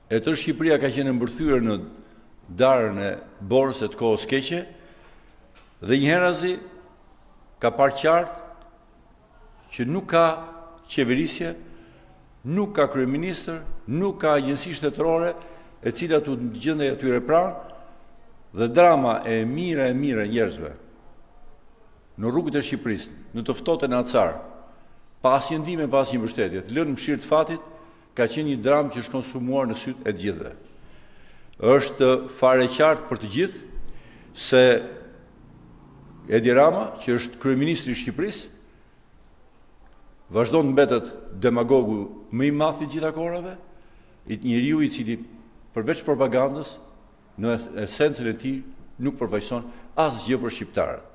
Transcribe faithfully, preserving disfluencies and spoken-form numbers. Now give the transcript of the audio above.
E tërë Shqipëria ka qenë mbërthyer në darën e borës e të kohës keqe, dhe njëherazi ka parë qartë që nuk ka qeverisje, nuk ka kryeministër, nuk ka agjenci shtetërore e cilat u gjendej atyre pranë, dhe drama e mira e mira njerëzve në rrugët e Shqipërisë, në të ftohtë në Acar, pa asnjë ndihmë, pa asnjë mbështetje, të lënë në mëshirë të fatit, ka qenë një dramë që është konsumuar në sytë e të gjithëve. Është fare qartë për të gjithë se Edi Rama, që është kryeministri i Shqipërisë, vazhdon të mbetet demagogu më i madh i gjitha kohërave, njeriu i cili përveç propagandës, në esencën e tij nuk përfaqëson asgjë për shqiptarët.